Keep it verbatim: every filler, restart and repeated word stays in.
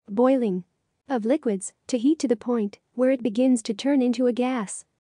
Boiling of liquids to heat to the point where it begins to turn into a gas.